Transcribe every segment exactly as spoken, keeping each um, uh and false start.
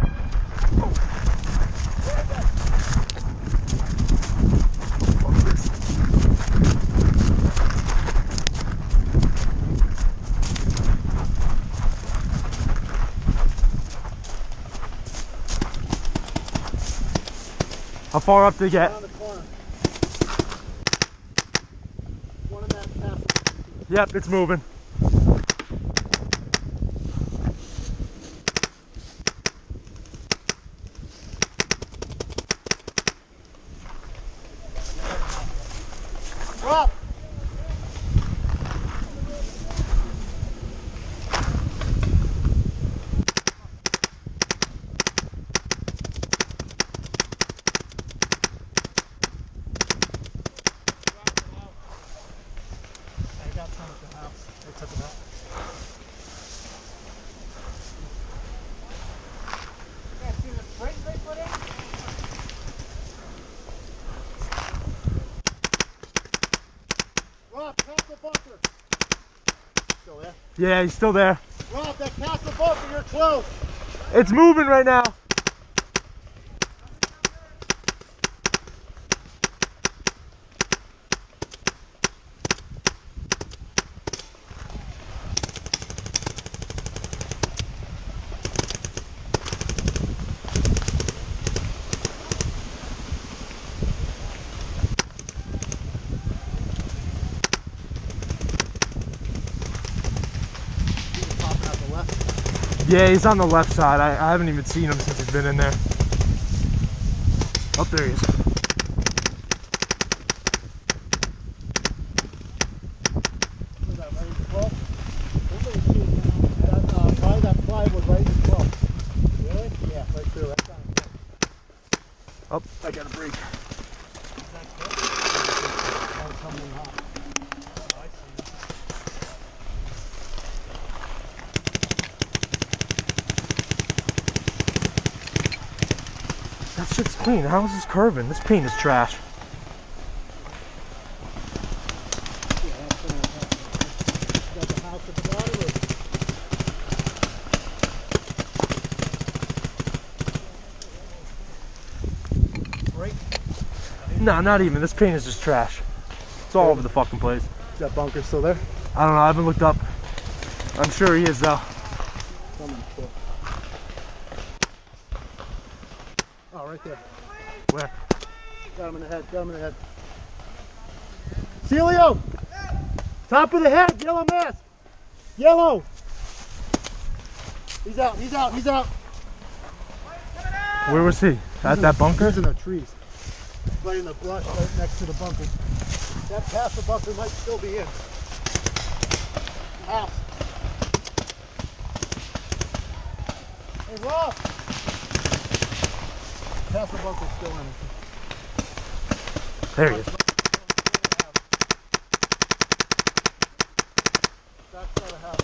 How far up to get? Around the corner. One of that path. Yep, it's moving. Drop. Rob, past the bunker. Still there? Yeah, he's still there. Rob, that past the bunker, you're close. It's moving right now. Popping out the left. Yeah, he's on the left side. I, I haven't even seen him since he's been in there. Oh, there he is. Is that ready to pull? That, uh, probably that plywood ready to pull. Really? Yeah, right through. Right down. Oh, I got a break. That shit's clean. How is this curving? This paint is trash. Got the house at the bottom. Break. No, not even. This paint is just trash. It's all over the fucking place. Is that bunker still there? I don't know. I haven't looked up. I'm sure he is though. Someone's still. Oh, right there. Where? Got him in the head. Got him in the head. Celio! Top of the head. Yellow mask. Yellow. He's out. He's out. He's out. Where was he? At that bunker? He's in the trees. Right in the brush right next to the bunker. That past the bunker might still be in. House. Hey, Rob! Past the bunker's still in it. There he is. Back side of the house.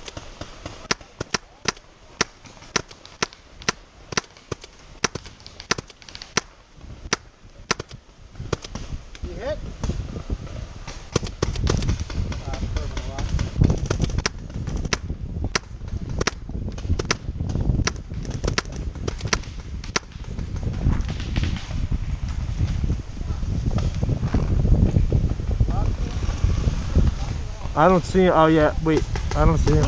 You hit? Ah, I'm curving a lot. I don't see him. Oh yeah, wait. I don't see him.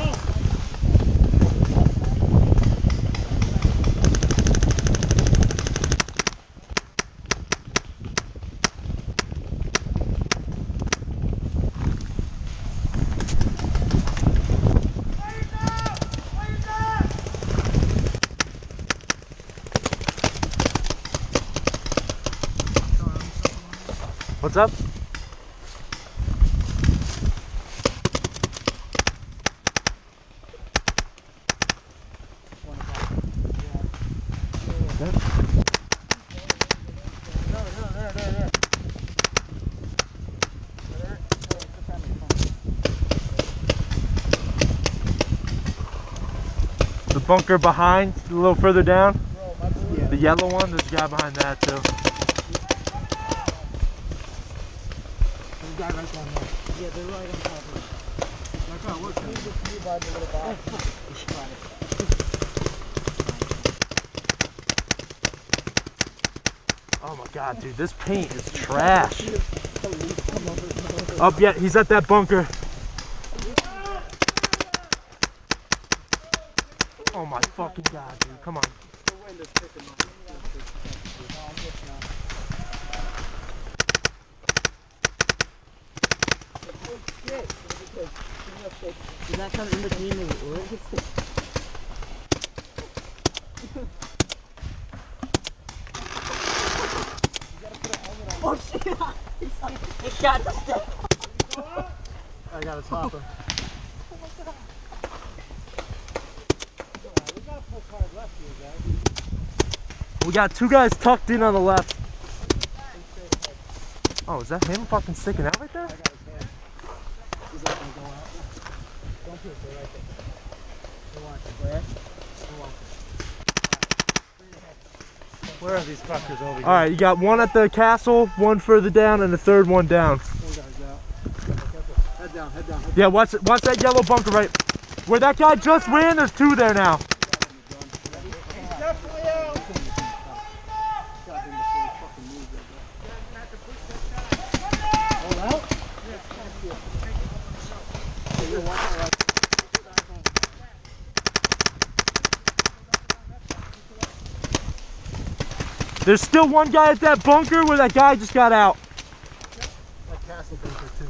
What's up? The bunker behind, a little further down. Yeah. The yellow one, there's a guy behind that too. There's a guy right down there. Yeah, they're right on top of it. Like, oh, look. He's just nearby the little box. Oh my god, dude, this paint is trash. Up yet, he's at that bunker. Oh my fucking god, dude, come on. Is that something in between the words? Oh shit! He got the stick! I got a topper. We got two guys tucked in on the left. Oh, is that him fucking sticking out right there? He's not gonna go out. Don't put it right there. Go watch it. Where? Go watch it. Where are these fuckers over here? Alright, you got one at the castle, one further down, and the third one down. Four guys out. Head down, head down, head down. Yeah, watch, watch that yellow bunker right. Where that guy just ran, there's two there now. He's definitely out. All out? There's still one guy at that bunker where that guy just got out. That castle bunker too.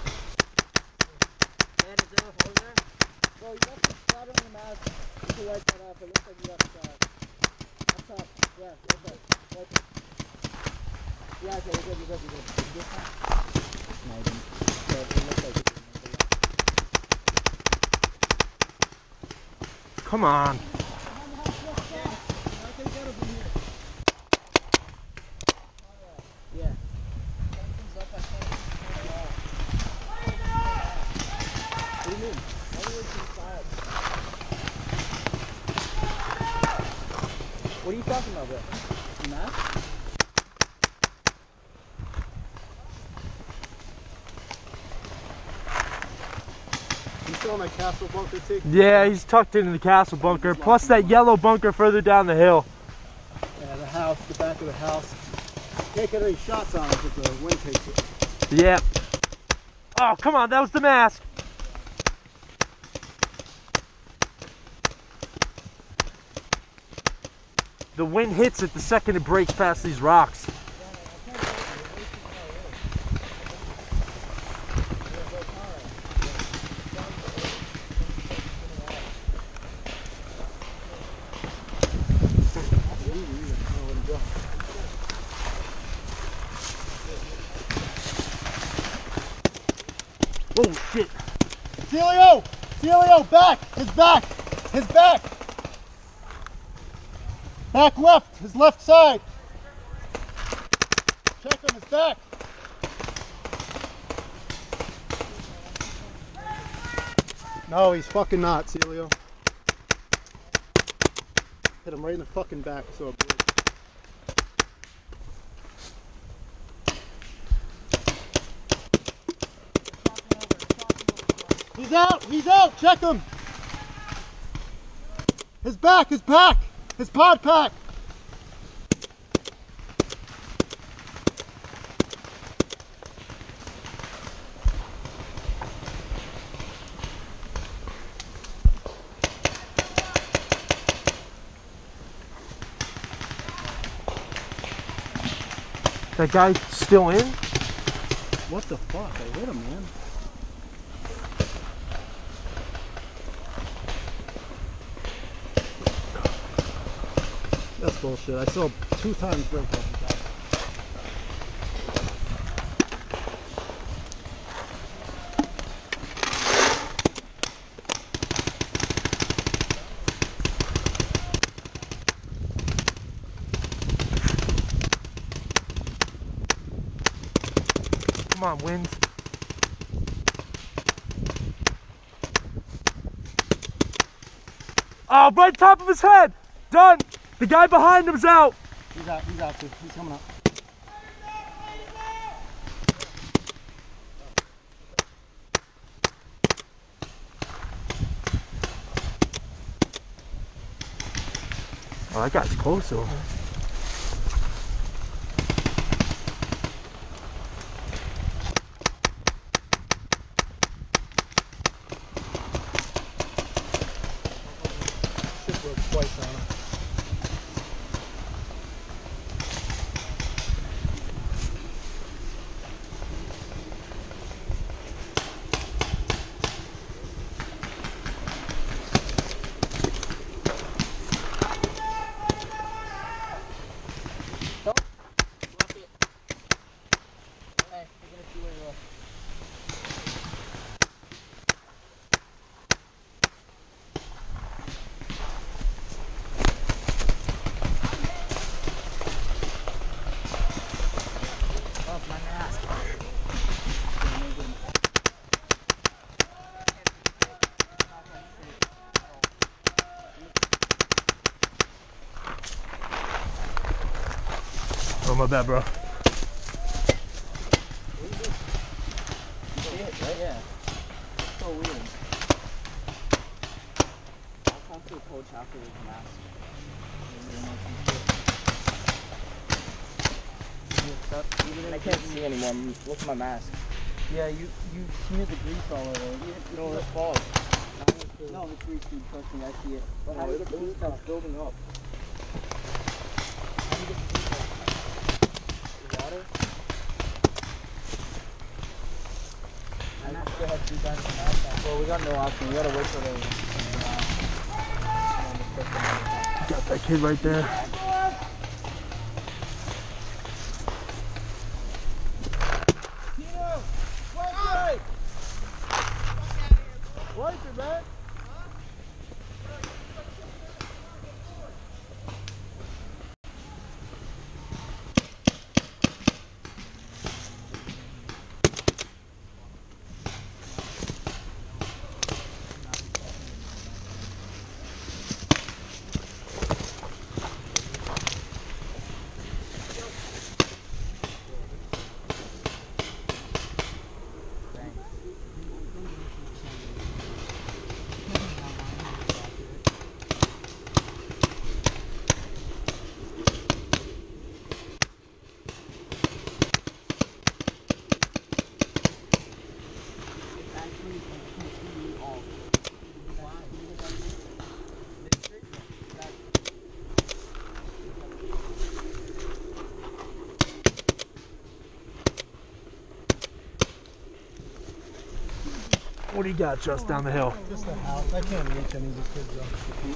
Man, is there a hole there? Bro, you got some spot on the map. You can light that up. It looks like you got a shot. Up top. Yeah, right there. Right there. Yeah, okay, you're good, you're good, you're good. You good? No, you didn't. So it looks like you're good. Come on. Yeah. What do you mean? All the way to the side. What are you talking about, bro? The map? You still in that castle bunker too? Yeah, he's tucked into the castle bunker, plus that yellow bunker further down the hill. Yeah, the house, the back of the house. Can't get any shots on it if the wind takes it. Yeah. Oh, come on, that was the mask. The wind hits it the second it breaks past these rocks. Oh shit. Celio! Celio, back! His back! His back! Back left! His left side! Check him, his back! No, he's fucking not, Celio. Hit him right in the fucking back, so it blew. He's out! He's out! Check him! His back! His back! His pod pack! That guy still in? What the fuck? I hit him, man. That's bullshit. I saw two times break off the back. Come on, wind. Oh, right top of his head! Done! The guy behind him's out! He's out, he's out too. He's coming up. Oh, that guy's close over. Oh, my bad, bro. You see it, right? Yeah. It's so weird. I'll talk to a coach after this mask. I can't see anymore. Look at my mask. Yeah, you you smeared the grease all over. You, you No, know, it's false. no, it's grease, dude. Trust me, I see it. But No, how do you it's, get the grease it's off? building up. How do you get the grease off? The water? And I still have two guys in the mask. Well, we got no option. We gotta wait for the. Got that kid right there. What do you got just down the hill? Just the house. I can't reach any of the kids though.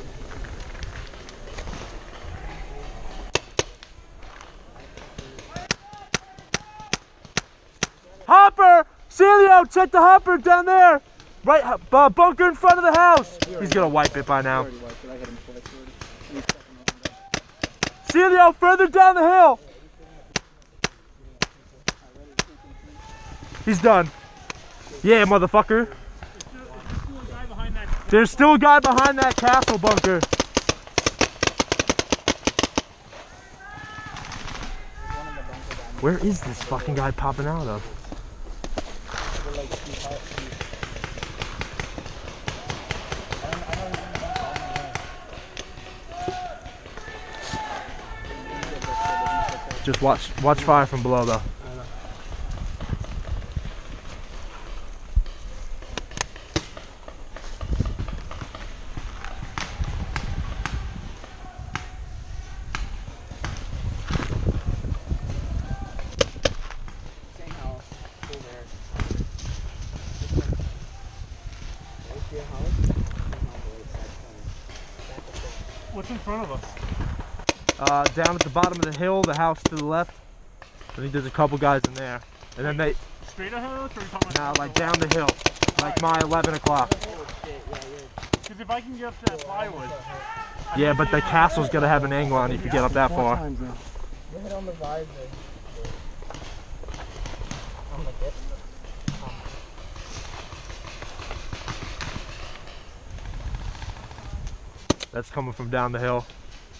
Hopper! Celio, check the hopper down there! Right, uh, bunker in front of the house! He's gonna wipe it by now. Celio, further down the hill! He's done. Yeah, motherfucker. There's still a guy behind that castle bunker. Where is this fucking guy popping out of? Just watch watch fire from below though. What's in front of us? Uh, down at the bottom of the hill, the house to the left. I think there's a couple guys in there. And then they, Straight ahead of us, or are you talking about? now like down the hill, like my eleven o'clock. Because if I can get up to that plywood. Yeah, but the castle's gonna have an angle on you if you get up that far. Go ahead on the visor. On the dip. That's coming from down the hill.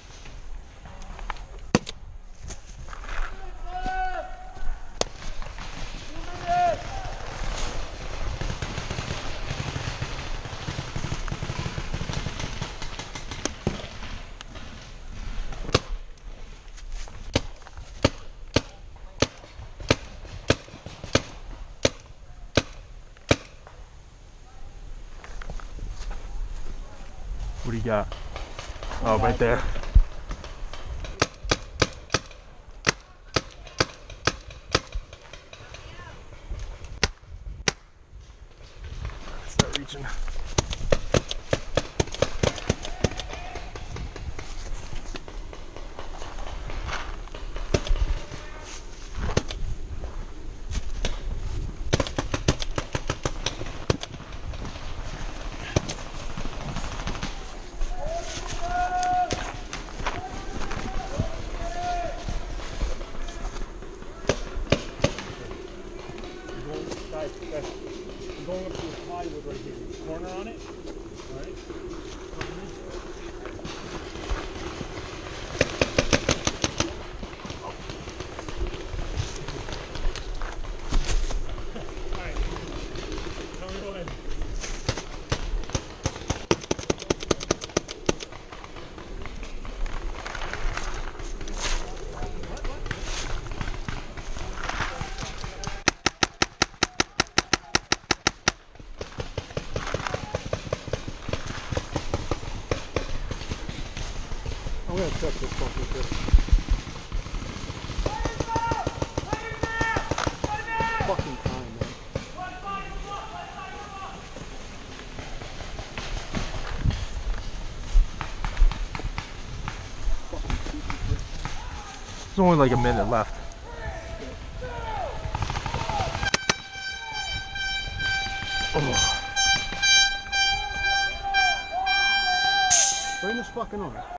What do you got? Oh, right there. Start reaching. I'm going up to the plywood right here in the corner. I'm gonna check this fucking shit. Fucking time, man. Fucking stupid shit. There's only like a minute left. Oh. Bring this fucking on.